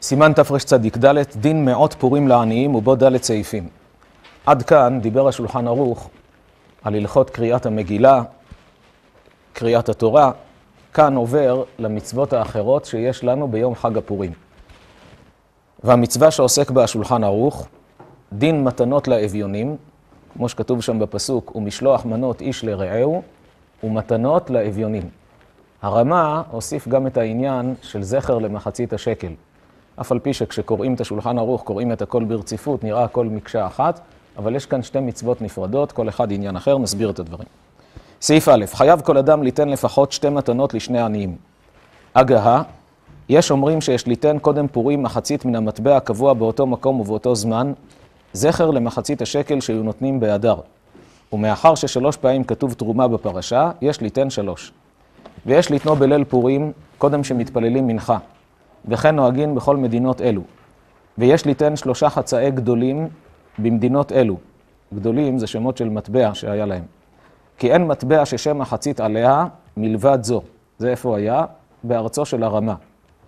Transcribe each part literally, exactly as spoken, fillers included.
סימן תרצ"ד, דין מאות פורים לעניים ובו ד' סעיפים. עד כאן דיבר השולחן ערוך על הלכות קריאת המגילה, קריאת התורה. כאן עובר למצוות האחרות שיש לנו ביום חג הפורים. והמצווה שעוסק בה השולחן ערוך, דין מתנות לאביונים, כמו שכתוב שם בפסוק, ומשלוח מנות איש לרעהו, ומתנות לאביונים. הרמה הוסיף גם את העניין של זכר למחצית השקל. אף על פי שכשקוראים את השולחן ערוך, קוראים את הכל ברציפות, נראה הכל מקשה אחת, אבל יש כאן שתי מצוות נפרדות, כל אחד עניין אחר, נסביר את הדברים. סעיף א', חייב כל אדם ליתן לפחות שתי מתנות לשני עניים. אגהה, יש אומרים שיש ליתן קודם פורים מחצית מן המטבע הקבוע באותו מקום ובאותו זמן, זכר למחצית השקל שהיו נותנים באדר. ומאחר ששלוש פעמים כתוב תרומה בפרשה, יש ליתן שלוש. ויש ליתנו בליל פורים קודם שמתפללים מנחה, וכן נוהגים בכל מדינות אלו. ויש ליתן שלושה חצאי גדולים במדינות אלו. גדולים זה שמות של מטבע שהיה להם. כי אין מטבע ששם מחצית עליה מלבד זו. זה איפה היה? בארצו של הרמה.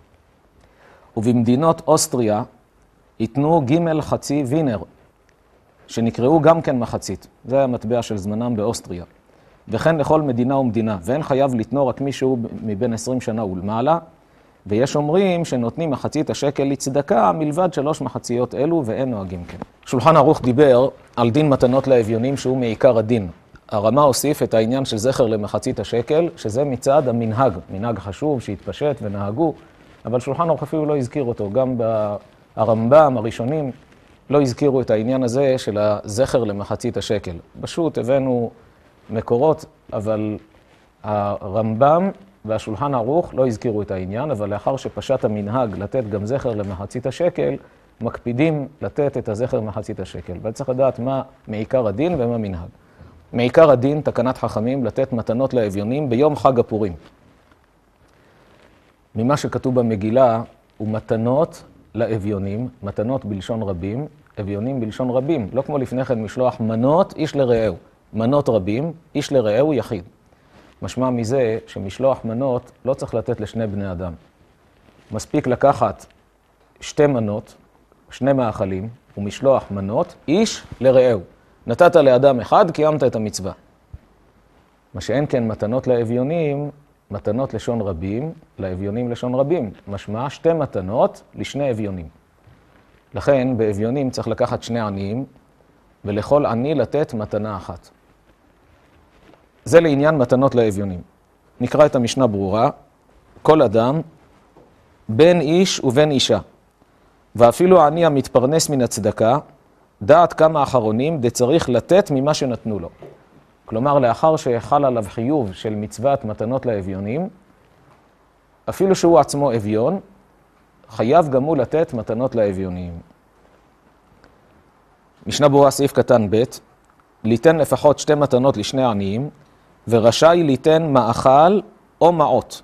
ובמדינות אוסטריה ייתנו ג' חצי וינר, שנקראו גם כן מחצית. זה המטבע של זמנם באוסטריה. וכן לכל מדינה ומדינה. ואין חייב לתנו רק מישהו מבין עשרים שנה ולמעלה. ויש אומרים שנותנים מחצית השקל לצדקה מלבד שלוש מחציות אלו, ואין נוהגים כן. שולחן ערוך דיבר על דין מתנות לאביונים שהוא מעיקר הדין. הרמה הוסיף את העניין של זכר למחצית השקל, שזה מצד המנהג, מנהג חשוב שהתפשט ונהגו, אבל שולחן ערוך אפילו לא הזכיר אותו. גם ברמב"ם הראשונים לא הזכירו את העניין הזה של הזכר למחצית השקל. פשוט הבאנו מקורות, אבל הרמב"ם והשולחן ערוך לא הזכירו את העניין, אבל לאחר שפשט המנהג לתת גם זכר למחצית השקל, מקפידים לתת את הזכר למחצית השקל. וצריך לדעת מה מעיקר הדין ומה מנהג. מעיקר הדין, תקנת חכמים, לתת מתנות לאביונים ביום חג הפורים. ממה שכתוב במגילה הוא מתנות לאביונים, מתנות בלשון רבים, אביונים בלשון רבים. לא כמו לפני כן משלוח מנות איש לרעהו. מנות רבים, איש לרעהו יחיד. משמע מזה שמשלוח מנות לא צריך לתת לשני בני אדם. מספיק לקחת שתי מנות, שני מאכלים, ומשלוח מנות, איש לרעהו. נתת לאדם אחד, קיימת את המצווה. מה שאין כן מתנות לאביונים, מתנות לשון רבים, לאביונים לשון רבים. משמע שתי מתנות לשני אביונים. לכן באביונים צריך לקחת שני עניים, ולכל עני לתת מתנה אחת. זה לעניין מתנות לאביונים. נקרא את המשנה ברורה. כל אדם, בין איש ובין אישה, ואפילו העני המתפרנס מן הצדקה, דעת כמה אחרונים דצריך לתת ממה שנתנו לו. כלומר, לאחר שחל עליו חיוב של מצוות מתנות לאביונים, אפילו שהוא עצמו אביון, חייב גם הוא לתת מתנות לאביונים. משנה ברורה סעיף קטן ב', ליתן לפחות שתי מתנות לשני עניים, ורשאי ליתן מאכל או מעות.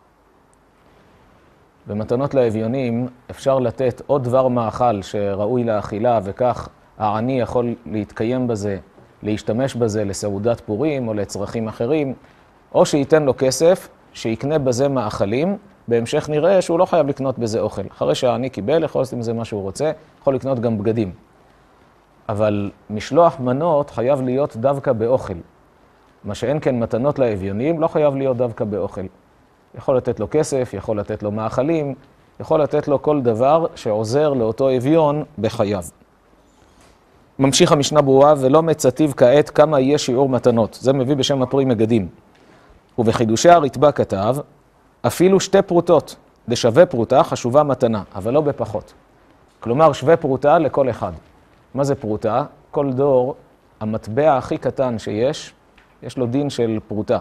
במתנות לאביונים אפשר לתת עוד דבר מאכל שראוי לאכילה, וכך העני יכול להתקיים בזה, להשתמש בזה לסעודת פורים או לצרכים אחרים, או שייתן לו כסף, שיקנה בזה מאכלים, בהמשך נראה שהוא לא חייב לקנות בזה אוכל. אחרי שהעני קיבל, יכול לעשות עם זה מה שהוא רוצה, יכול לקנות גם בגדים. אבל משלוח מנות חייב להיות דווקא באוכל. מה שאין כן מתנות לאביונים לא חייב להיות דווקא באוכל. יכול לתת לו כסף, יכול לתת לו מאכלים, יכול לתת לו כל דבר שעוזר לאותו אביון בחייו. ממשיך המשנה ברורה, ולא מצטיב כעת כמה יהיה שיעור מתנות. זה מביא בשם הפרי מגדים. ובחידושי הרתב"א כתב, אפילו שתי פרוטות, דשווה פרוטה חשובה מתנה, אבל לא בפחות. כלומר, שווה פרוטה לכל אחד. מה זה פרוטה? כל דור, המטבע הכי קטן שיש, יש לו דין של פרוטה.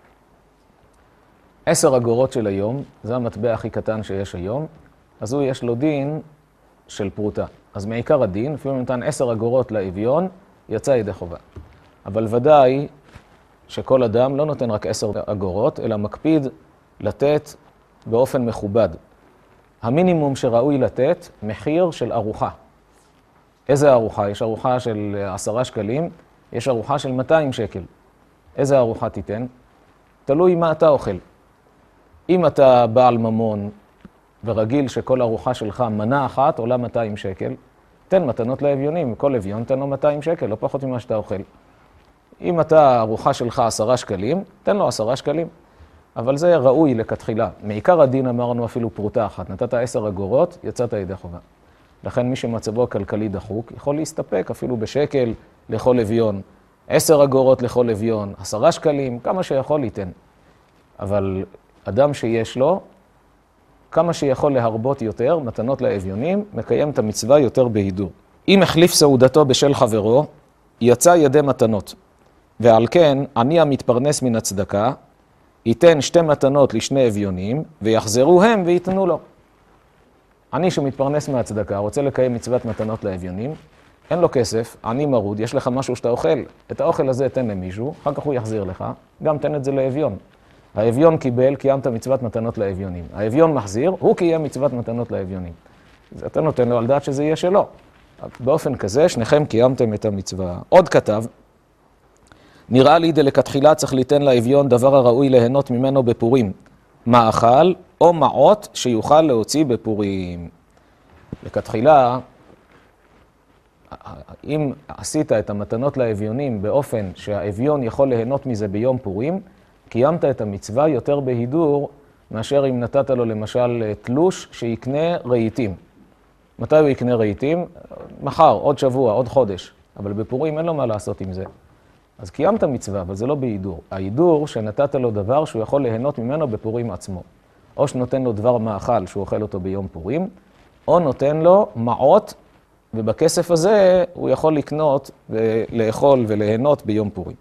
עשר אגורות של היום, זה המטבע הכי קטן שיש היום, אז הוא יש לו דין של פרוטה. אז מעיקר הדין, אפילו נתן עשר אגורות לאביון, יצא ידי חובה. אבל ודאי שכל אדם לא נותן רק עשר אגורות, אלא מקפיד לתת באופן מכובד. המינימום שראוי לתת, מחיר של ארוחה. איזה ארוחה? יש ארוחה של עשרה שקלים, יש ארוחה של מאתיים שקל. איזה ארוחה תיתן? תלוי מה אתה אוכל. אם אתה בעל ממון ורגיל שכל ארוחה שלך מנה אחת עולה מאתיים שקל, תן מתנות לאביונים, כל אביון תן לו מאתיים שקל, לא פחות ממה שאתה אוכל. אם אתה ארוחה שלך עשרה שקלים, תן לו עשרה שקלים. אבל זה ראוי לכתחילה. מעיקר הדין אמרנו אפילו פרוטה אחת. נתת עשר אגורות, יצאת ידי חובה. לכן מי שמצבו הכלכלי דחוק, יכול להסתפק אפילו בשקל לכל אביון, עשר אגורות לכל אביון, עשרה שקלים, כמה שיכול ייתן. אבל אדם שיש לו, כמה שיכול להרבות יותר, מתנות לאביונים, מקיים את המצווה יותר בהידור. אם החליף סעודתו בשל חברו, יצא ידי מתנות. ועל כן, עני המתפרנס מן הצדקה, ייתן שתי מתנות לשני אביונים, ויחזרו הם ויתנו לו. עני שמתפרנס מהצדקה, רוצה לקיים מצוות מתנות לאביונים, אין לו כסף, עני מרוד, יש לך משהו שאתה אוכל, את האוכל הזה תן למישהו, אחר כך הוא יחזיר לך, גם תן את זה לאביון. האביון קיבל, קיימת מצוות מתנות לאביונים. האביון מחזיר, הוא קיים מצוות מתנות לאביונים. אז אתה נותן לו על דעת שזה יהיה שלו. באופן כזה, שניכם קיימתם את המצווה. עוד כתב, נראה לי דלכתחילה צריך ליתן לאביון דבר הראוי ליהנות ממנו בפורים, מאכל או מעות שיוכל להוציא בפורים. לכתחילה, אם עשית את המתנות לאביונים באופן שהאביון יכול ליהנות מזה ביום פורים, קיימת את המצווה יותר בהידור מאשר אם נתת לו למשל תלוש שיקנה רהיטים. מתי הוא יקנה רהיטים? מחר, עוד שבוע, עוד חודש. אבל בפורים אין לו מה לעשות עם זה. אז קיימת מצווה, אבל זה לא בהידור. ההידור שנתת לו דבר שהוא יכול ליהנות ממנו בפורים עצמו. או שנותן לו דבר מאכל שהוא אוכל אותו ביום פורים, או נותן לו מעות, ובכסף הזה הוא יכול לקנות ולאכול וליהנות ביום פורים.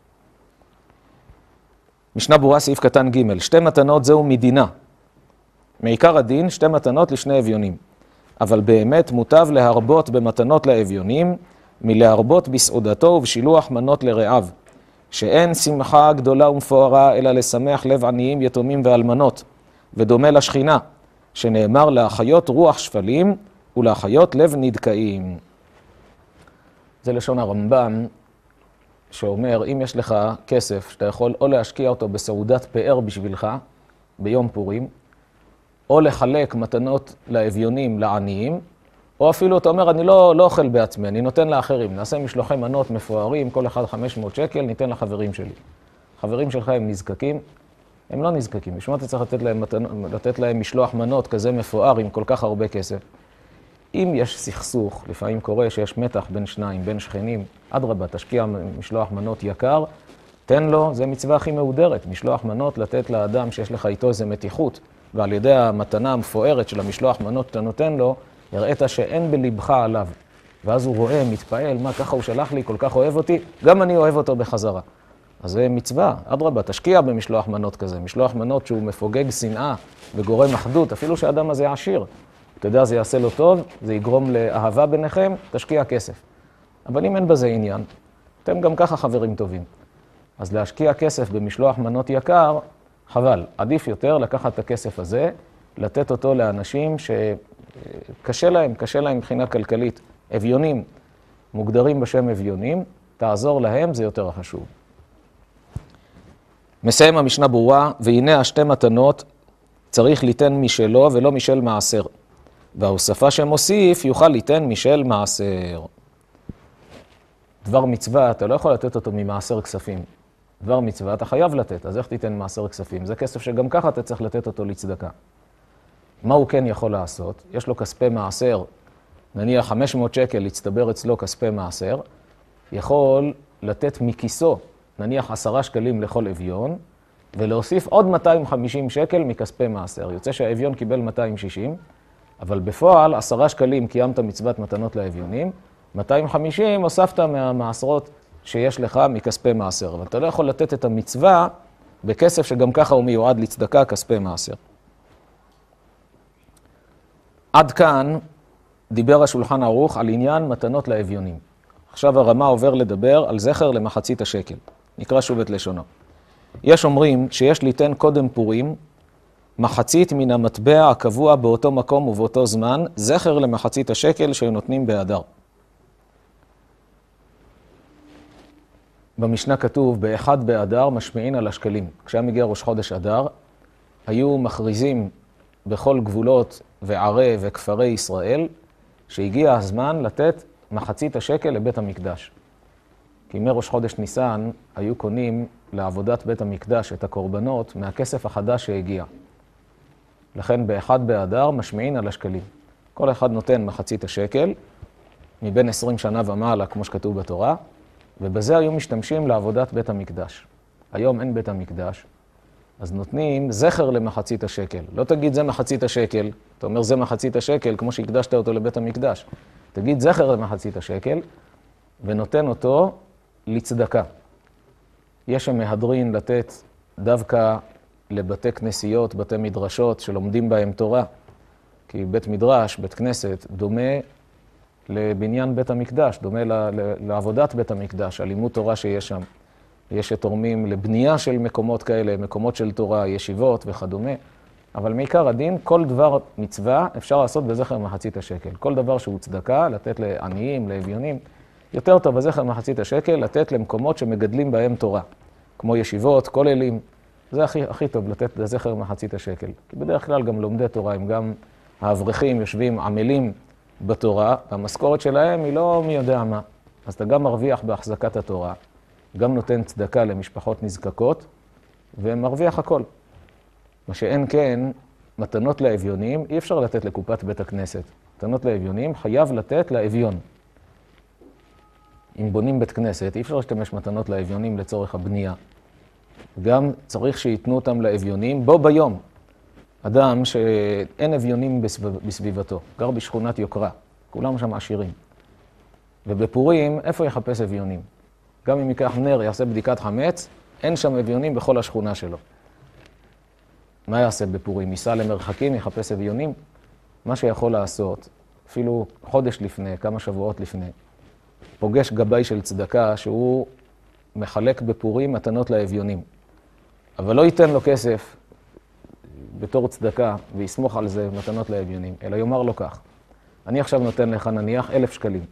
משנה ברורה סעיף קטן ג' שתי מתנות זהו מדינה. מעיקר הדין שתי מתנות לשני אביונים. אבל באמת מוטב להרבות במתנות לאביונים, מלהרבות בסעודתו ובשילוח מנות לרעיו. שאין שמחה גדולה ומפוארה, אלא לשמח לב עניים, יתומים ואלמנות. ודומה לשכינה, שנאמר להחיות רוח שפלים ולהחיות לב נדכאים. זה לשון הרמב"ם, שאומר, אם יש לך כסף שאתה יכול או להשקיע אותו בסעודת פאר בשבילך, ביום פורים, או לחלק מתנות לאביונים, לעניים, או אפילו אתה אומר, אני לא, לא אוכל בעצמי, אני נותן לאחרים, נעשה משלוחי מנות מפוארים, כל אחד חמש מאות שקל, ניתן לחברים שלי. חברים שלך הם נזקקים? הם לא נזקקים. בשביל מה אתה צריך לתת להם, לתת להם משלוח מנות כזה מפואר עם כל כך הרבה כסף? אם יש סכסוך, לפעמים קורה שיש מתח בין שניים, בין שכנים, אדרבה, תשקיע משלוח מנות יקר, תן לו, זה מצווה הכי מהודרת, משלוח מנות לתת לאדם שיש לך איתו איזה מתיחות, ועל ידי המתנה המפוארת של המשלוח מנות שאתה נותן לו, הראית שאין בלבך עליו. ואז הוא רואה, מתפעל, מה ככה הוא שלח לי, כל כך אוהב אותי, גם אני אוהב אותו בחזרה. אז זה מצווה, אדרבה, תשקיע במשלוח מנות כזה, משלוח מנות שהוא מפוגג שנאה וגורם אחדות, אפילו שהאדם הזה עשיר. אתה יודע, זה יעשה לו טוב, זה יגרום לאהבה ביניכם, תשקיע כסף. אבל אם אין בזה עניין, אתם גם ככה חברים טובים. אז להשקיע כסף במשלוח מנות יקר, חבל. עדיף יותר לקחת את הכסף הזה, לתת אותו לאנשים שקשה להם, קשה להם מבחינה כלכלית. אביונים, מוגדרים בשם אביונים, תעזור להם, זה יותר חשוב. מסיים המשנה ברורה, והנה השתי מתנות צריך ליתן משלו ולא משל מעשר. וההוספה שמוסיף יוכל ליתן משל מעשר. דבר מצווה, אתה לא יכול לתת אותו ממעשר כספים. דבר מצווה, אתה חייב לתת, אז איך תיתן מעשר כספים? זה כסף שגם ככה אתה צריך לתת אותו לצדקה. מה הוא כן יכול לעשות? יש לו כספי מעשר, נניח חמש מאות שקל להצטבר אצלו כספי מעשר, יכול לתת מכיסו, נניח עשרה שקלים לכל אביון, ולהוסיף עוד מאתיים וחמישים שקל מכספי מעשר. יוצא שהאביון קיבל מאתיים ושישים, אבל בפועל עשרה שקלים קיימת מצוות מתנות לאביונים, מאתיים וחמישים הוספת מהמעשרות שיש לך מכספי מעשר. אבל אתה לא יכול לתת את המצווה בכסף שגם ככה הוא מיועד לצדקה, כספי מעשר. עד כאן דיבר השולחן ערוך על עניין מתנות לאביונים. עכשיו הרמה עובר לדבר על זכר למחצית השקל. נקרא שוב את לשונו. יש אומרים שיש ליתן קודם פורים מחצית מן המטבע הקבוע באותו מקום ובאותו זמן, זכר למחצית השקל שנותנים באדר. במשנה כתוב, באחד באדר משמיעין על השקלים. כשהיה מגיע ראש חודש אדר, היו מכריזים בכל גבולות וערי וכפרי ישראל, שהגיע הזמן לתת מחצית השקל לבית המקדש. כי מראש חודש ניסן היו קונים לעבודת בית המקדש את הקורבנות מהכסף החדש שהגיע. לכן באחד באדר משמיעין על השקלים. כל אחד נותן מחצית השקל, מבין עשרים שנה ומעלה, כמו שכתוב בתורה, ובזה היו משתמשים לעבודת בית המקדש. היום אין בית המקדש, אז נותנים זכר למחצית השקל. לא תגיד זה מחצית השקל, אתה אומר זה מחצית השקל, כמו שהקדשת אותו לבית המקדש. תגיד זכר למחצית השקל, ונותן אותו לצדקה. יש המהדרין לתת דווקא לבתי כנסיות, בתי מדרשות, שלומדים בהם תורה. כי בית מדרש, בית כנסת, דומה לבניין בית המקדש, דומה לעבודת בית המקדש, הלימוד תורה שיש שם. יש שתורמים לבנייה של מקומות כאלה, מקומות של תורה, ישיבות וכדומה. אבל מעיקר הדין, כל דבר מצווה אפשר לעשות בזכר מחצית השקל. כל דבר שהוא צדקה, לתת לעניים, לאביונים, יותר טוב בזכר מחצית השקל, לתת למקומות שמגדלים בהם תורה. כמו ישיבות, כוללים. זה הכי, הכי טוב לתת בזכר מחצית השקל. כי בדרך כלל גם לומדי תורה, הם גם האברכים יושבים עמלים בתורה, והמשכורת שלהם היא לא מי יודע מה. אז אתה גם מרוויח בהחזקת התורה, גם נותן צדקה למשפחות נזקקות, ומרוויח הכל. מה שאין כן, מתנות לאביונים, אי אפשר לתת לקופת בית הכנסת. מתנות לאביונים חייב לתת לאביון. אם בונים בית כנסת, אי אפשר להשתמש מתנות לאביונים לצורך הבנייה. גם צריך שיתנו אותם לאביונים בו ביום. אדם שאין אביונים בסביבתו, גר בשכונת יוקרה, כולם שם עשירים. ובפורים, איפה יחפש אביונים? גם אם ייקח נר, יעשה בדיקת חמץ, אין שם אביונים בכל השכונה שלו. מה יעשה בפורים? ייסע למרחקים, יחפש אביונים? מה שיכול לעשות, אפילו חודש לפני, כמה שבועות לפני, פוגש גבאי של צדקה שהוא מחלק בפורים מתנות לאביונים. אבל לא ייתן לו כסף בתור צדקה ויסמוך על זה מתנות לאביונים, אלא יאמר לו כך. אני עכשיו נותן לך נניח אלף שקלים.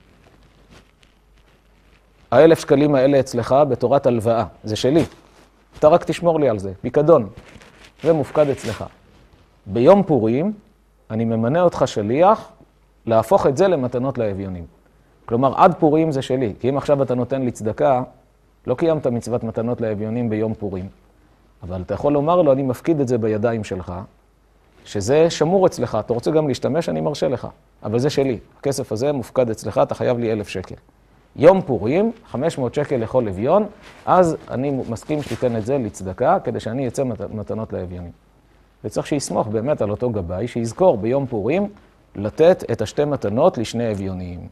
האלף שקלים האלה אצלך בתורת הלוואה, זה שלי. אתה רק תשמור לי על זה, פיקדון. זה מופקד אצלך. ביום פורים אני ממנה אותך שליח להפוך את זה למתנות לאביונים. כלומר, עד פורים זה שלי, כי אם עכשיו אתה נותן לי צדקה, לא קיימת מצוות מתנות לאביונים ביום פורים. אבל אתה יכול לומר לו, אני מפקיד את זה בידיים שלך, שזה שמור אצלך, אתה רוצה גם להשתמש, אני מרשה לך. אבל זה שלי, הכסף הזה מופקד אצלך, אתה חייב לי אלף שקל. יום פורים, חמש מאות שקל לכל אביון, אז אני מסכים שתיתן את זה לצדקה, כדי שאני אצא מתנות לאביונים. וצריך שיסמוך באמת על אותו גבאי, שיזכור ביום פורים לתת את השתי מתנות לשני אביונים.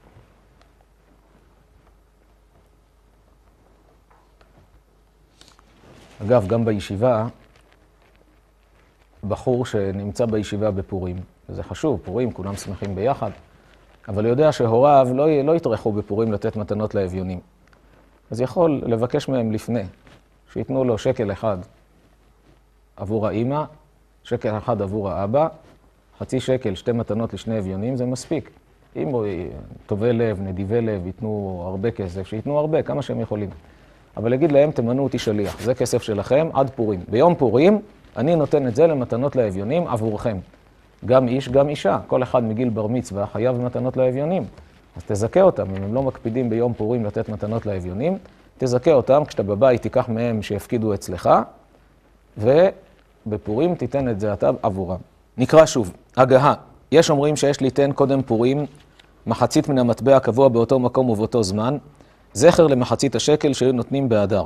אגב, גם בישיבה, בחור שנמצא בישיבה בפורים, וזה חשוב, פורים, כולם שמחים ביחד, אבל יודע שהוריו לא, לא יתרחו בפורים לתת מתנות לאביונים. אז יכול לבקש מהם לפני, שיתנו לו שקל אחד עבור האמא, שקל אחד עבור האבא, חצי שקל, שתי מתנות לשני אביונים, זה מספיק. אם טובי לב, נדיבי לב, ייתנו הרבה כסף, שיתנו הרבה, כמה שהם יכולים. אבל להגיד להם, תמנו אותי שליח, זה כסף שלכם עד פורים. ביום פורים, אני נותן את זה למתנות לאביונים עבורכם. גם איש, גם אישה. כל אחד מגיל בר מצווה חייב מתנות לאביונים. אז תזכה אותם, אם הם לא מקפידים ביום פורים לתת מתנות לאביונים, תזכה אותם, כשאתה בבית תיקח מהם שיפקידו אצלך, ובפורים תיתן את זה אתה עבורם. נקרא שוב, הגהה. יש אומרים שיש ליתן קודם פורים מחצית מן המטבע הקבוע באותו מקום ובאותו זמן, זכר למחצית השקל שהיו נותנים באדר.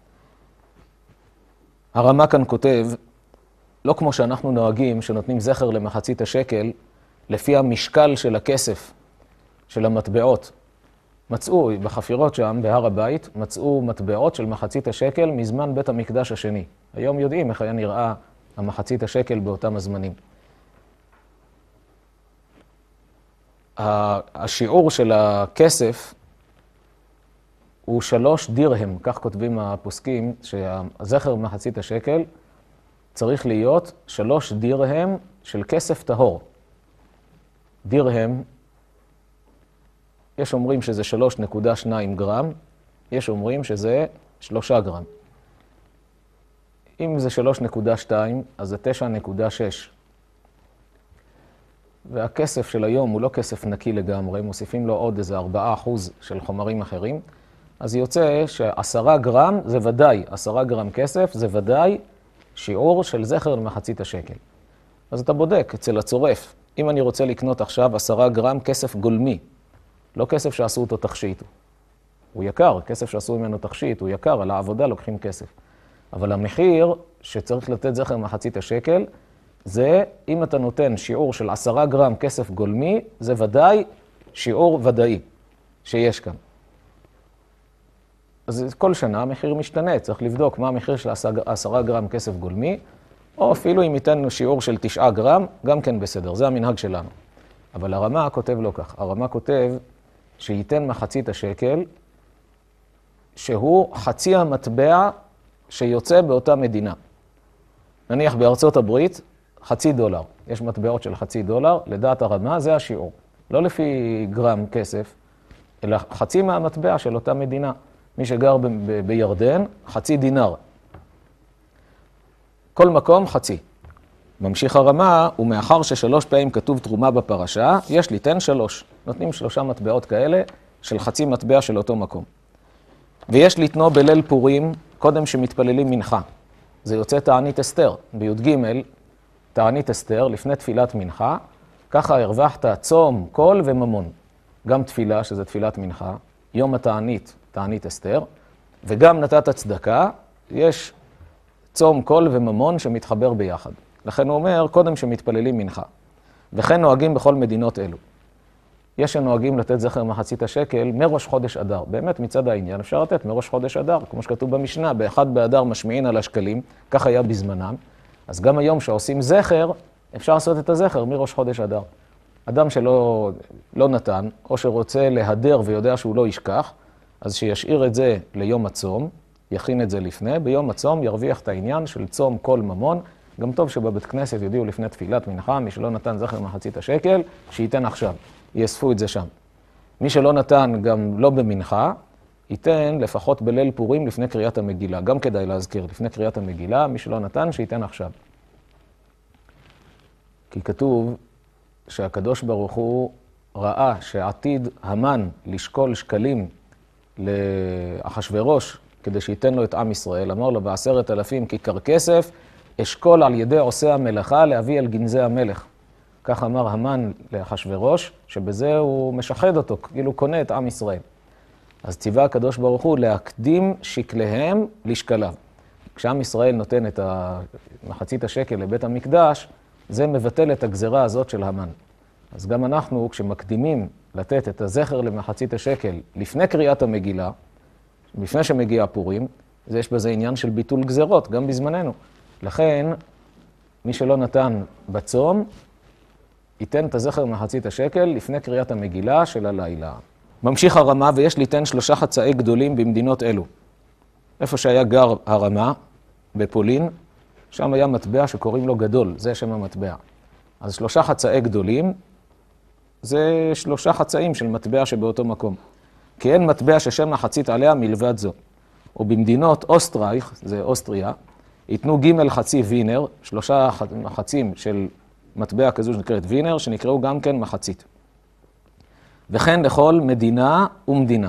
הרמ"א כאן כותב, לא כמו שאנחנו נוהגים, שנותנים זכר למחצית השקל, לפי המשקל של הכסף, של המטבעות. מצאו בחפירות שם, בהר הבית, מצאו מטבעות של מחצית השקל מזמן בית המקדש השני. היום יודעים איך היה נראה המחצית השקל באותם הזמנים. השיעור של הכסף הוא שלוש דירהם, כך כותבים הפוסקים, שהזכר מחצית השקל צריך להיות שלוש דירהם של כסף טהור. דירהם, יש אומרים שזה שלוש נקודה שתיים גרם, יש אומרים שזה שלושה גרם. אם זה שלוש נקודה שתיים, אז זה תשע נקודה שש. והכסף של היום הוא לא כסף נקי לגמרי, מוסיפים לו עוד איזה ארבעה אחוז של חומרים אחרים, אז יוצא שעשרה גרם זה ודאי, עשרה גרם כסף זה ודאי שיעור של זכר למחצית השקל. אז אתה בודק אצל הצורף, אם אני רוצה לקנות עכשיו עשרה גרם כסף גולמי, לא כסף שעשו אותו תכשיט, הוא יקר, כסף שעשו ממנו תכשיט, הוא יקר, על העבודה לוקחים כסף. אבל המחיר שצריך לתת זכר למחצית השקל, זה אם אתה נותן שיעור של עשרה גרם כסף גולמי, זה ודאי שיעור ודאי שיש כאן. אז כל שנה המחיר משתנה, צריך לבדוק מה המחיר של עשרה גרם כסף גולמי, או אפילו אם ייתן שיעור של תשעה גרם, גם כן בסדר, זה המנהג שלנו. אבל הרמה כותב לא כך, הרמה כותב שייתן מחצית השקל, שהוא חצי המטבע שיוצא באותה מדינה. נניח בארצות הברית, חצי דולר, יש מטבעות של חצי דולר, לדעת הרמה זה השיעור. לא לפי גרם כסף, אלא חצי מהמטבע של אותה מדינה. מי שגר ב- ב- בירדן, חצי דינר. כל מקום חצי. ממשיך הרמה, ומאחר ששלוש פעמים כתוב תרומה בפרשה, יש ליתן שלוש. נותנים שלושה מטבעות כאלה של חצי מטבע של אותו מקום. ויש ליתנו בליל פורים, קודם שמתפללים מנחה. זה יוצא תענית אסתר. בי"ג, תענית אסתר, לפני תפילת מנחה, ככה הרווחת צום, קול וממון. גם תפילה, שזה תפילת מנחה, יום התענית, תענית אסתר, וגם נתת צדקה, יש צום, קול וממון שמתחבר ביחד. לכן הוא אומר, קודם שמתפללים מנחה. וכן נוהגים בכל מדינות אלו. יש שנוהגים לתת זכר מחצית השקל מראש חודש אדר. באמת מצד העניין אפשר לתת מראש חודש אדר, כמו שכתוב במשנה, באחד באדר משמיעין על השקלים, כך היה בזמנם. אז גם היום שעושים זכר, אפשר לעשות את הזכר מראש חודש אדר. אדם שלא לא נתן, או שרוצה להדר ויודע שהוא לא ישכח, אז שישאיר את זה ליום הצום, יכין את זה לפני, ביום הצום ירוויח את העניין של צום כל ממון. גם טוב שבבית כנסת יודיעו לפני תפילת מנחה, מי שלא נתן זכר מחצית השקל, שייתן עכשיו, יאספו את זה שם. מי שלא נתן גם לא במנחה, ייתן לפחות בליל פורים לפני קריאת המגילה. גם כדאי להזכיר, לפני קריאת המגילה, מי שלא נתן, שייתן עכשיו. כי כתוב שהקדוש ברוך הוא ראה שעתיד המן לשקול שקלים לאחשוורוש, כדי שייתן לו את עם ישראל, אמר לו בעשרת אלפים כיכר כסף, אשכול על ידי עושה המלאכה להביא אל גנזי המלך. כך אמר המן לאחשוורוש, שבזה הוא משחד אותו, כאילו קונה את עם ישראל. אז ציווה הקדוש ברוך הוא להקדים שקליהם לשקליו. כשעם ישראל נותן את מחצית השקל לבית המקדש, זה מבטל את הגזרה הזאת של המן. אז גם אנחנו, כשמקדימים לתת את הזכר למחצית השקל לפני קריאת המגילה, לפני שמגיע פורים, אז יש בזה עניין של ביטול גזרות, גם בזמננו. לכן, מי שלא נתן בצום, ייתן את הזכר מחצית השקל לפני קריאת המגילה של הלילה. ממשיך הרמה, ויש ליתן שלושה חצאי גדולים במדינות אלו. איפה שהיה גר הרמה, בפולין, שם היה מטבע שקוראים לו גדול, זה שם המטבע. אז שלושה חצאי גדולים, זה שלושה חצאים של מטבע שבאותו מקום. כי אין מטבע ששם מחצית עליה מלבד זו. ובמדינות אוסטרייך, זה אוסטריה, ייתנו ג' חצי וינר, שלושה חצים של מטבע כזו שנקראת וינר, שנקראו גם כן מחצית. וכן לכל מדינה ומדינה.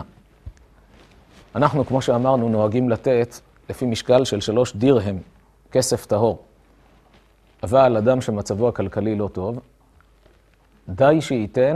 אנחנו, כמו שאמרנו, נוהגים לתת לפי משקל של שלוש דירהם, כסף טהור. אבל אדם שמצבו הכלכלי לא טוב, די שייתן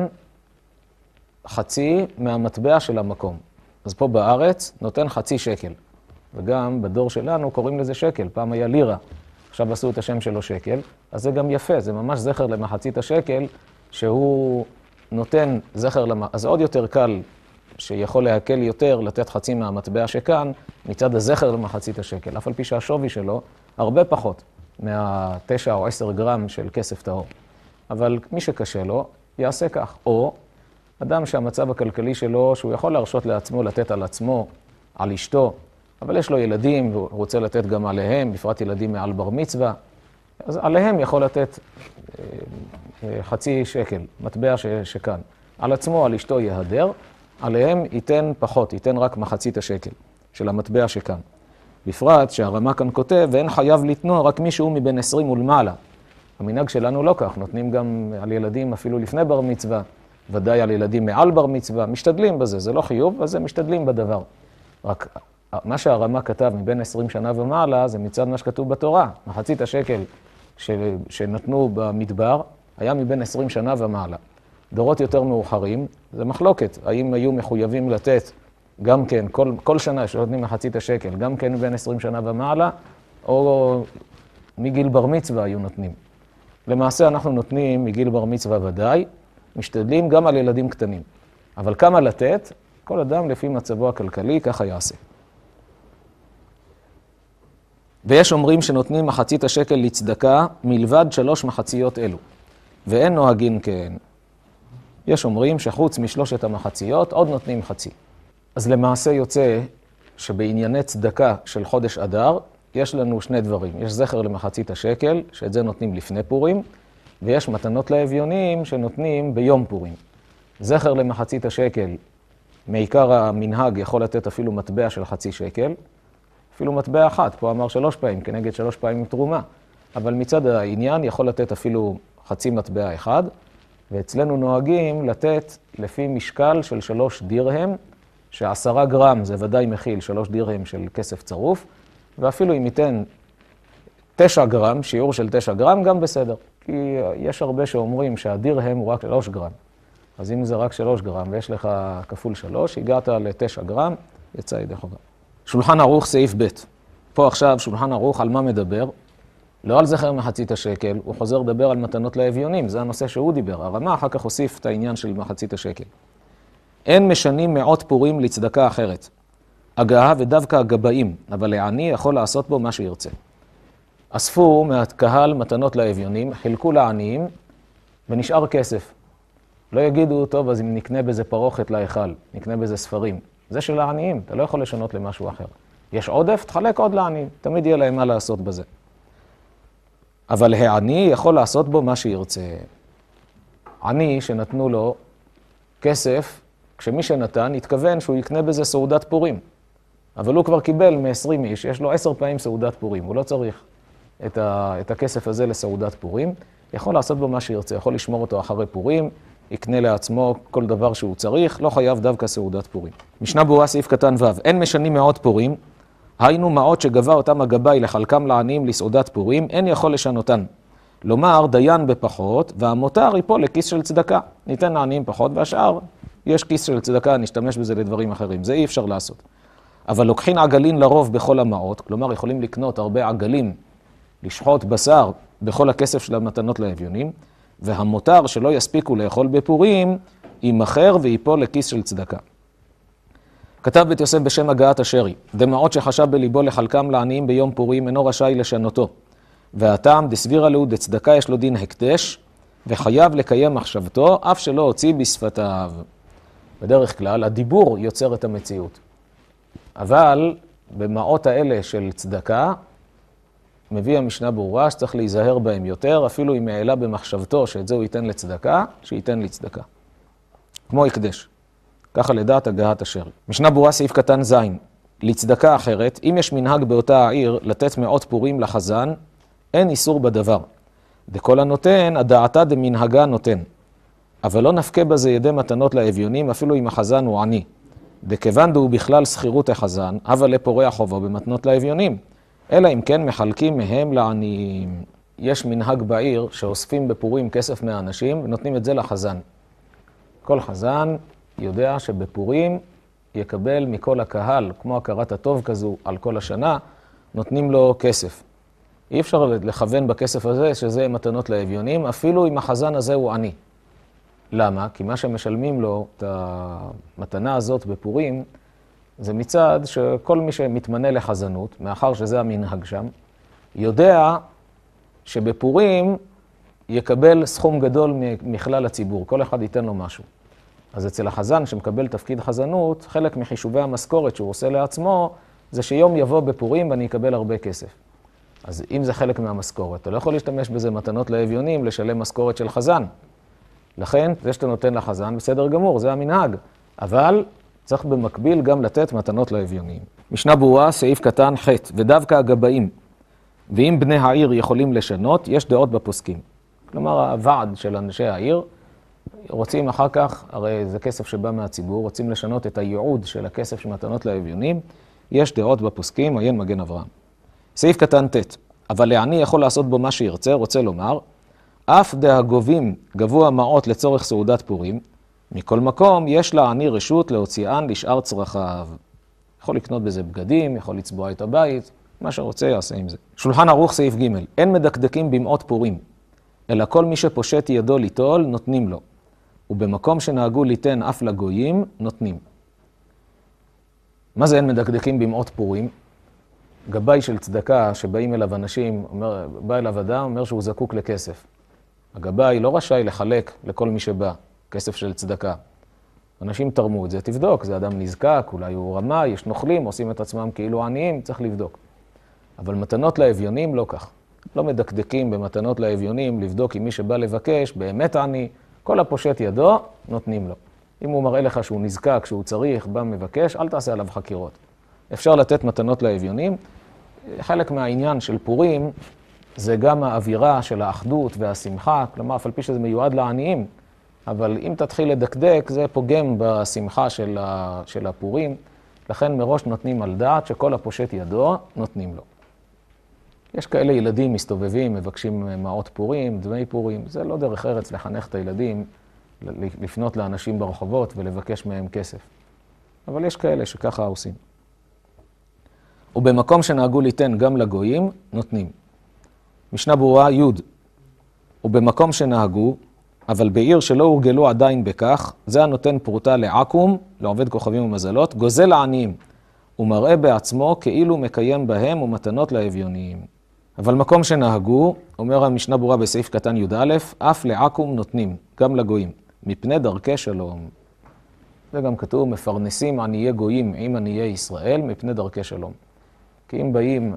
חצי מהמטבע של המקום. אז פה בארץ נותן חצי שקל. וגם בדור שלנו קוראים לזה שקל, פעם היה לירה. עכשיו עשו את השם שלו שקל, אז זה גם יפה, זה ממש זכר למחצית השקל, שהוא נותן זכר למחצית, אז עוד יותר קל, שיכול להקל יותר לתת חצי מהמטבע שכאן, מצד הזכר למחצית השקל, אף על פי שהשווי שלו הרבה פחות מהתשע או עשר גרם של כסף טהור. אבל מי שקשה לו, יעשה כך. או אדם שהמצב הכלכלי שלו, שהוא יכול להרשות לעצמו לתת על עצמו, על אשתו, אבל יש לו ילדים והוא רוצה לתת גם עליהם, בפרט ילדים מעל בר מצווה, אז עליהם יכול לתת חצי שקל, מטבע ש, שכאן. על עצמו, על אשתו יהדר, עליהם ייתן פחות, ייתן רק מחצית השקל של המטבע שכאן. בפרט שהרמה כאן כותב, ואין חייב לתנוע רק מישהו מבין עשרים ולמעלה. המנהג שלנו לא כך, נותנים גם על ילדים אפילו לפני בר מצווה, ודאי על ילדים מעל בר מצווה, משתדלים בזה, זה לא חיוב, אז הם משתדלים בדבר. רק מה שהרמ"א כתב מבין עשרים שנה ומעלה, זה מצד מה שכתוב בתורה. מחצית השקל ש... שנתנו במדבר, היה מבין עשרים שנה ומעלה. דורות יותר מאוחרים, זה מחלוקת, האם היו מחויבים לתת גם כן, כל, כל שנה שנותנים מחצית השקל, גם כן מבין עשרים שנה ומעלה, או מגיל בר מצווה היו נותנים. למעשה אנחנו נותנים מגיל בר מצווה ודאי, משתדלים גם על ילדים קטנים. אבל כמה לתת? כל אדם לפי מצבו הכלכלי, ככה יעשה. ויש אומרים שנותנים מחצית השקל לצדקה מלבד שלוש מחציות אלו. ואין נוהגים כן. יש אומרים שחוץ משלושת המחציות עוד נותנים חצי. אז למעשה יוצא שבענייני צדקה של חודש אדר, יש לנו שני דברים. יש זכר למחצית השקל, שאת זה נותנים לפני פורים, ויש מתנות לאביונים שנותנים ביום פורים. זכר למחצית השקל, מעיקר המנהג יכול לתת אפילו מטבע של חצי שקל, אפילו מטבע אחת, פה אמר שלוש פעמים, כנגד שלוש פעמים תרומה. אבל מצד העניין יכול לתת אפילו חצי מטבע אחד, ואצלנו נוהגים לתת לפי משקל של שלוש דירהם, שעשרה גרם זה ודאי מכיל שלוש דירהם של כסף צרוף, ואפילו אם ייתן תשע גרם, שיעור של תשע גרם, גם בסדר. כי יש הרבה שאומרים שהדירהם הוא רק שלוש גרם. אז אם זה רק שלוש גרם ויש לך כפול שלוש, הגעת לתשע גרם, יצא ידי חובה. שולחן ערוך סעיף ב'. פה עכשיו שולחן ערוך על מה מדבר? לא על זכר מחצית השקל, הוא חוזר לדבר על מתנות לאביונים, זה הנושא שהוא דיבר. הרמ"א אחר כך הוסיף את העניין של מחצית השקל. אין משנים מאות פורים לצדקה אחרת. הגאה ודווקא הגבאים, אבל לעני יכול לעשות בו מה שירצה. אספו מהקהל מתנות לאביונים, חילקו לעניים ונשאר כסף. לא יגידו, טוב, אז אם נקנה בזה פרוכת להיכל, נקנה בזה ספרים. זה של העניים, אתה לא יכול לשנות למשהו אחר. יש עודף, תחלק עוד לעניים, תמיד יהיה להם מה לעשות בזה. אבל העני יכול לעשות בו מה שירצה. עני שנתנו לו כסף, כשמי שנתן התכוון שהוא יקנה בזה סעודת פורים. אבל הוא כבר קיבל מ-עשרים איש, יש לו עשר פעמים סעודת פורים, הוא לא צריך את, ה, את הכסף הזה לסעודת פורים. יכול לעשות בו מה שירצה, יכול לשמור אותו אחרי פורים, יקנה לעצמו כל דבר שהוא צריך, לא חייב דווקא סעודת פורים. משנה ברורה סעיף קטן ו', אין משנים מאות פורים, היינו מעות שגבה אותם הגבאי לחלקם לעניים לסעודת פורים, אין יכול לשנותן. לומר, דיין בפחות, והמותר ייפול לכיס של צדקה. ניתן לעניים פחות, והשאר יש כיס של צדקה, נשתמש בזה לדברים אחרים. זה אי אפשר לעשות. אבל לוקחין עגלין לרוב בכל המעות, כלומר יכולים לקנות הרבה עגלים, לשחוט בשר בכל הכסף של המתנות לאביונים, והמותר שלא יספיקו לאכול בפורים, יימכר ויפול לכיס של צדקה. כתב בית יוסף בשם הגעת השרי, דמעות שחשב בליבו לחלקם לעניים ביום פורים אינו רשאי לשנותו, והטעם דסבירה לו דצדקה יש לו דין הקדש, וחייב לקיים מחשבתו, אף שלא הוציא בשפתיו. בדרך כלל, הדיבור יוצר את המציאות. אבל במעות האלה של צדקה, מביא המשנה ברורה שצריך להיזהר בהם יותר, אפילו אם העלה במחשבתו שאת זה הוא ייתן לצדקה, שייתן לצדקה. כמו הקדש. ככה לדעת הגעת השרי. משנה ברורה סעיף קטן ז', לצדקה אחרת, אם יש מנהג באותה העיר לתת מאות פורים לחזן, אין איסור בדבר. דכל הנותן, הדעתה דמנהגה נותן. אבל לא נפקה בזה ידי מתנות לאביונים, אפילו אם החזן הוא עני. דכיוון דהו בכלל שכירות החזן, הווה לפורע חובו במתנות לאביונים. אלא אם כן מחלקים מהם לעניים. יש מנהג בעיר שאוספים בפורים כסף מהאנשים ונותנים את זה לחזן. כל חזן יודע שבפורים יקבל מכל הקהל, כמו הכרת הטוב כזו על כל השנה, נותנים לו כסף. אי אפשר לכוון בכסף הזה שזה מתנות לאביונים, אפילו אם החזן הזה הוא עני. למה? כי מה שמשלמים לו את המתנה הזאת בפורים, זה מצד שכל מי שמתמנה לחזנות, מאחר שזה המנהג שם, יודע שבפורים יקבל סכום גדול מכלל הציבור, כל אחד ייתן לו משהו. אז אצל החזן שמקבל תפקיד חזנות, חלק מחישובי המשכורת שהוא עושה לעצמו, זה שיום יבוא בפורים ואני אקבל הרבה כסף. אז אם זה חלק מהמשכורת, אתה לא יכול להשתמש בזה מתנות לאביונים, לשלם משכורת של חזן. לכן, זה שאתה נותן לחזן, בסדר גמור, זה המנהג. אבל צריך במקביל גם לתת מתנות לאביונים. משנה ברורה, סעיף קטן ח' ודווקא הגבאים. ואם בני העיר יכולים לשנות, יש דעות בפוסקים. כלומר, הוועד של אנשי העיר רוצים אחר כך, הרי זה כסף שבא מהציבור, רוצים לשנות את הייעוד של הכסף של מתנות לאביונים, יש דעות בפוסקים, עיין מגן אברהם. סעיף קטן ט', אבל לעני יכול לעשות בו מה שירצה, רוצה לומר, אף דהגובים גבו המעות לצורך סעודת פורים, מכל מקום יש לעני רשות להוציאן לשאר צרכיו. יכול לקנות בזה בגדים, יכול לצבוע את הבית, מה שרוצה יעשה עם זה. שולחן ערוך סעיף ג', אין מדקדקים במעות פורים, אלא כל מי שפושט ידו ליטול נותנים לו, ובמקום שנהגו ליתן אף לגויים נותנים. מה זה אין מדקדקים במעות פורים? גבאי של צדקה שבאים אליו אנשים, אומר, בא אליו אדם, אומר שהוא זקוק לכסף. הגבאי לא רשאי לחלק לכל מי שבא, כסף של צדקה. אנשים תרמו את זה, תבדוק, זה אדם נזקק, אולי הוא רמאי, יש נוכלים, עושים את עצמם כאילו עניים, צריך לבדוק. אבל מתנות לאביונים לא כך. לא מדקדקים במתנות לאביונים, לבדוק אם מי שבא לבקש באמת עני, כל הפושט ידו, נותנים לו. אם הוא מראה לך שהוא נזקק, שהוא צריך, בא מבקש, אל תעשה עליו חקירות. אפשר לתת מתנות לאביונים. חלק מהעניין של פורים זה גם האווירה של האחדות והשמחה, כלומר, אף על פי שזה מיועד לעניים, אבל אם תתחיל לדקדק, זה פוגם בשמחה של, ה... של הפורים, לכן מראש נותנים על דעת שכל הפושט ידו, נותנים לו. יש כאלה ילדים מסתובבים, מבקשים מעות פורים, דמי פורים, זה לא דרך ארץ לחנך את הילדים, לפנות לאנשים ברחובות ולבקש מהם כסף. אבל יש כאלה שככה עושים. ובמקום שנהגו ליתן גם לגויים, נותנים. משנה ברורה י' ובמקום שנהגו, אבל בעיר שלא הורגלו עדיין בכך, זה הנותן פרוטה לעקום, לעובד כוכבים ומזלות, גוזל לעניים, ומראה בעצמו כאילו מקיים בהם ומתנות לאביוניים. אבל מקום שנהגו, אומר המשנה ברורה בסעיף קטן י"א, אף לעקום נותנים, גם לגויים, מפני דרכי שלום. זה גם כתוב, מפרנסים עניי גויים עם עניי ישראל, מפני דרכי שלום. כי אם באים,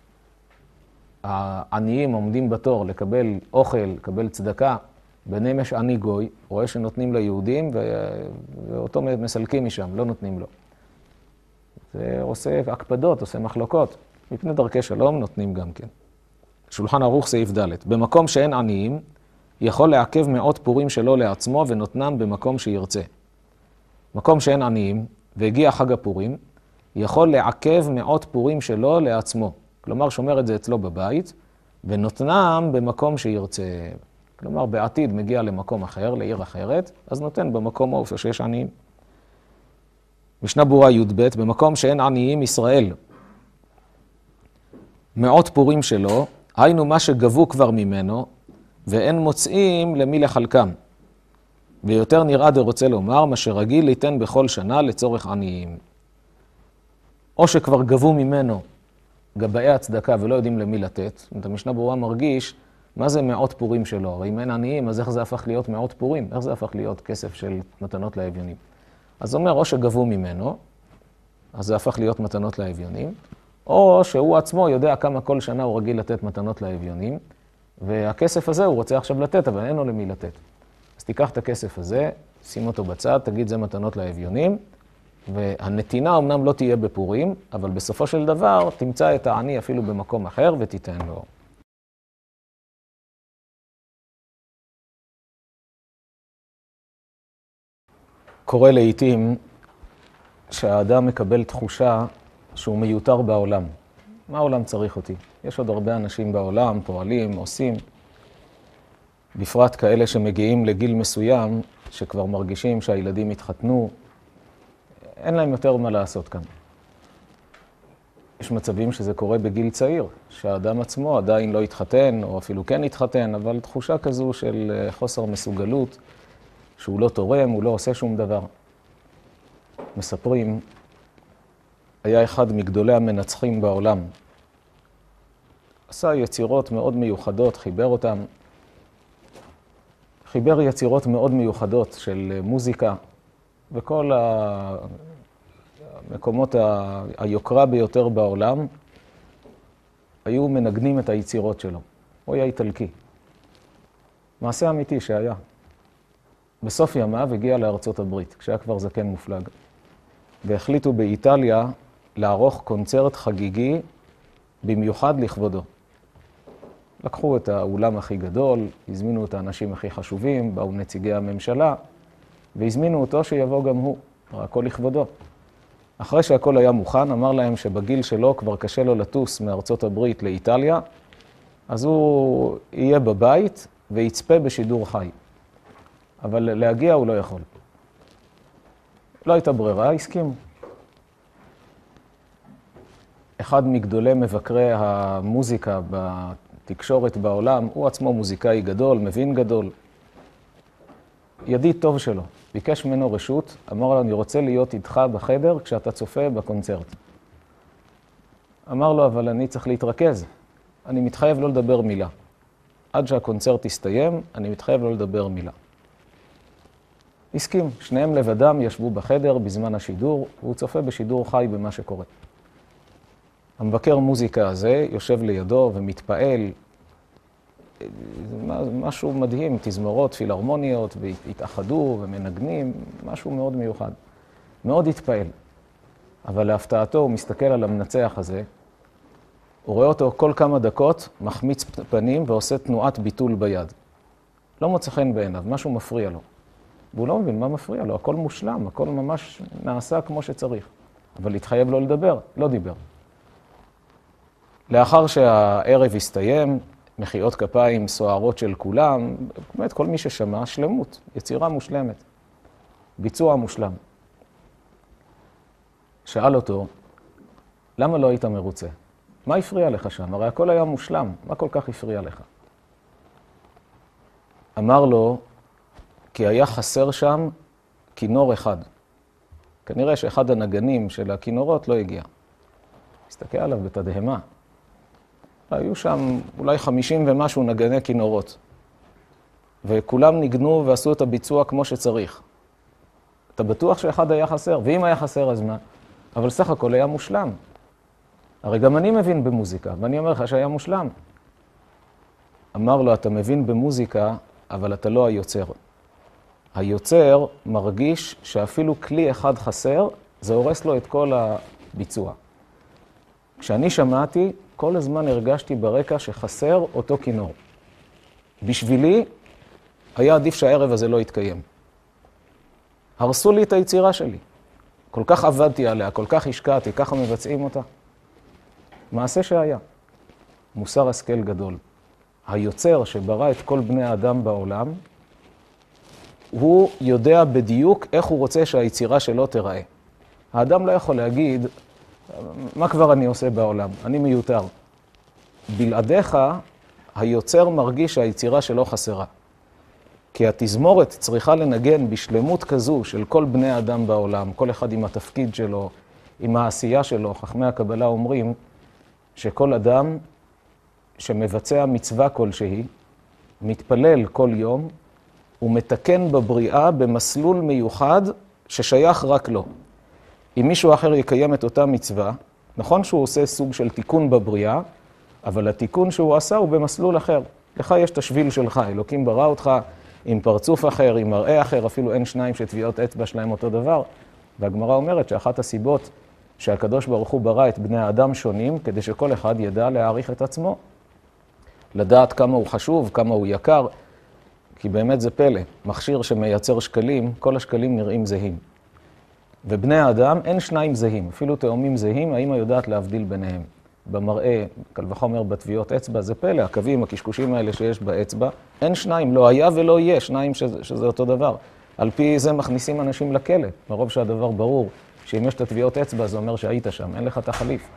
העניים עומדים בתור לקבל אוכל, לקבל צדקה, ביניהם יש עני גוי, רואה שנותנים ליהודים, ואותו מסלקים משם, לא נותנים לו. זה עושה הקפדות, עושה מחלוקות. מפני דרכי שלום נותנים גם כן. שולחן ערוך סעיף ד' במקום שאין עניים, יכול לעכב מאות פורים שלו לעצמו ונותנם במקום שירצה. מקום שאין עניים, והגיע חג הפורים, יכול לעכב מאות פורים שלו לעצמו. כלומר, שומר את זה אצלו בבית, ונותנם במקום שירצה. כלומר, בעתיד מגיע למקום אחר, לעיר אחרת, אז נותן במקום איפה שיש עניים. משנה ברורה י"ב, במקום שאין עניים ישראל, מאות פורים שלו, היינו מה שגבו כבר ממנו, ואין מוצאים למי לחלקם. ויותר נראה דרוצה לומר, מה שרגיל ליתן בכל שנה לצורך עניים. או שכבר גבו ממנו גבאי הצדקה ולא יודעים למי לתת. את המשנה ברורה מרגיש, מה זה מאות פורים שלו? הרי אם אין עניים, אז איך זה הפך להיות מאות פורים? איך זה הפך להיות כסף של מתנות לאביונים? אז אומר, או שגבו ממנו, אז זה הפך להיות מתנות לאביונים, או שהוא עצמו יודע כמה כל שנה הוא רגיל לתת מתנות לאביונים, והכסף הזה הוא רוצה עכשיו לתת, אבל אין לו למי לתת. אז תיקח את הכסף הזה, שים אותו בצד, תגיד זה מתנות לאביונים, והנתינה אמנם לא תהיה בפורים, אבל בסופו של דבר תמצא את העני אפילו במקום אחר ותיתן לו. קורה לעתים שהאדם מקבל תחושה שהוא מיותר בעולם. מה העולם צריך אותי? יש עוד הרבה אנשים בעולם, פועלים, עושים. בפרט כאלה שמגיעים לגיל מסוים, שכבר מרגישים שהילדים התחתנו, אין להם יותר מה לעשות כאן. יש מצבים שזה קורה בגיל צעיר, שהאדם עצמו עדיין לא התחתן, או אפילו כן התחתן, אבל תחושה כזו של חוסר מסוגלות, שהוא לא תורם, הוא לא עושה שום דבר. מספרים, היה אחד מגדולי המנצחים בעולם. עשה יצירות מאוד מיוחדות, חיבר אותם. חיבר יצירות מאוד מיוחדות של מוזיקה, וכל המקומות היוקרה ביותר בעולם היו מנגנים את היצירות שלו. הוא היה איטלקי. מעשה אמיתי שהיה. בסוף ימיו הגיע לארצות הברית, כשהיה כבר זקן מופלג. והחליטו באיטליה לערוך קונצרט חגיגי במיוחד לכבודו. לקחו את האולם הכי גדול, הזמינו את האנשים הכי חשובים, באו נציגי הממשלה, והזמינו אותו שיבוא גם הוא, הכל לכבודו. אחרי שהכל היה מוכן, אמר להם שבגיל שלו כבר קשה לו לטוס מארצות הברית לאיטליה, אז הוא יהיה בבית ויצפה בשידור חי. אבל להגיע הוא לא יכול. לא הייתה ברירה, הסכימו. אחד מגדולי מבקרי המוזיקה בתקשורת בעולם, הוא עצמו מוזיקאי גדול, מבין גדול. ידיד טוב שלו, ביקש ממנו רשות, אמר לו, אני רוצה להיות איתך בחדר כשאתה צופה בקונצרט. אמר לו, אבל אני צריך להתרכז, אני מתחייב לא לדבר מילה. עד שהקונצרט יסתיים, אני מתחייב לא לדבר מילה. הסכים, שניהם לבדם ישבו בחדר בזמן השידור, והוא צופה בשידור חי במה שקורה. המבקר מוזיקה הזה יושב לידו ומתפעל, משהו מדהים, תזמורות, פילהרמוניות, והתאחדו ומנגנים, משהו מאוד מיוחד. מאוד התפעל. אבל להפתעתו הוא מסתכל על המנצח הזה, הוא רואה אותו כל כמה דקות, מחמיץ פנים ועושה תנועת ביטול ביד. לא מוצא חן בעיניו, משהו מפריע לו. והוא לא מבין מה מפריע לו, הכל מושלם, הכל ממש נעשה כמו שצריך. אבל להתחייב לא לדבר, לא דיבר. לאחר שהערב הסתיים, מחיאות כפיים סוערות של כולם, באמת כל מי ששמע, שלמות, יצירה מושלמת, ביצוע מושלם. שאל אותו, למה לא היית מרוצה? מה הפריע לך שם? הרי הכל היה מושלם, מה כל כך הפריע לך? אמר לו, כי היה חסר שם כינור אחד. כנראה שאחד הנגנים של הכינורות לא הגיע. הסתכל עליו בתדהמה. היו שם אולי חמישים ומשהו נגני כינורות. וכולם ניגנו ועשו את הביצוע כמו שצריך. אתה בטוח שאחד היה חסר? ואם היה חסר אז מה? אבל סך הכל היה מושלם. הרי גם אני מבין במוזיקה, ואני אומר לך שהיה מושלם. אמר לו, אתה מבין במוזיקה, אבל אתה לא היוצר. היוצר מרגיש שאפילו כלי אחד חסר, זה הורס לו את כל הביצוע. כשאני שמעתי, כל הזמן הרגשתי ברקע שחסר אותו כינור. בשבילי, היה עדיף שהערב הזה לא יתקיים. הרסו לי את היצירה שלי. כל כך עבדתי עליה, כל כך השקעתי, ככה מבצעים אותה. מעשה שהיה. מוסר השכל גדול. היוצר שברא את כל בני האדם בעולם, הוא יודע בדיוק איך הוא רוצה שהיצירה שלו תיראה. האדם לא יכול להגיד, מה כבר אני עושה בעולם? אני מיותר. בלעדיך, היוצר מרגיש שהיצירה שלו חסרה. כי התזמורת צריכה לנגן בשלמות כזו של כל בני האדם בעולם, כל אחד עם התפקיד שלו, עם העשייה שלו. חכמי הקבלה אומרים שכל אדם שמבצע מצווה כלשהי, מתפלל כל יום, הוא מתקן בבריאה במסלול מיוחד ששייך רק לו. אם מישהו אחר יקיים את אותה מצווה, נכון שהוא עושה סוג של תיקון בבריאה, אבל התיקון שהוא עשה הוא במסלול אחר. לך יש את השביל שלך, אלוקים ברא אותך עם פרצוף אחר, עם מראה אחר, אפילו אין שניים שטביעות אצבע שלהם אותו דבר. והגמרא אומרת שאחת הסיבות שהקדוש ברוך הוא ברא את בני האדם שונים, כדי שכל אחד ידע להעריך את עצמו. לדעת כמה הוא חשוב, כמה הוא יקר, כי באמת זה פלא. מכשיר שמייצר שקלים, כל השקלים נראים זהים. ובני האדם אין שניים זהים, אפילו תאומים זהים, האמא יודעת להבדיל ביניהם. במראה, קל וחומר בטביעות אצבע, זה פלא, הקווים, הקשקושים האלה שיש באצבע, אין שניים, לא היה ולא יהיה, שניים שזה, שזה אותו דבר. על פי זה מכניסים אנשים לכלא, מרוב שהדבר ברור, שאם יש את הטביעות אצבע, זה אומר שהיית שם, אין לך תחליף.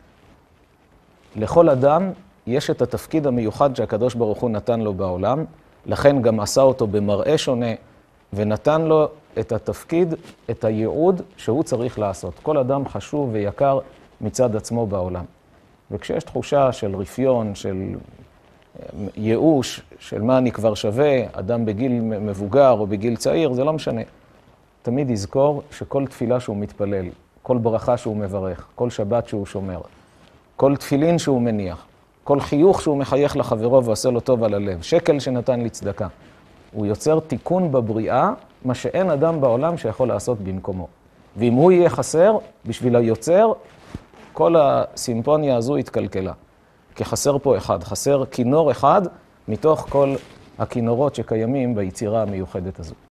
לכל אדם יש את התפקיד המיוחד שהקדוש ברוך הוא נתן לו בעולם, לכן גם עשה אותו במראה שונה, ונתן לו את התפקיד, את הייעוד שהוא צריך לעשות. כל אדם חשוב ויקר מצד עצמו בעולם. וכשיש תחושה של רפיון, של ייאוש, של מה אני כבר שווה, אדם בגיל מבוגר או בגיל צעיר, זה לא משנה. תמיד יזכור שכל תפילה שהוא מתפלל, כל ברכה שהוא מברך, כל שבת שהוא שומר, כל תפילין שהוא מניח, כל חיוך שהוא מחייך לחברו ועושה לו טוב על הלב, שקל שנתן לצדקה, הוא יוצר תיקון בבריאה, מה שאין אדם בעולם שיכול לעשות במקומו. ואם הוא יהיה חסר, בשביל היוצר, כל הסימפוניה הזו התקלקלה. כי חסר פה אחד, חסר כינור אחד מתוך כל הכינורות שקיימים ביצירה המיוחדת הזו.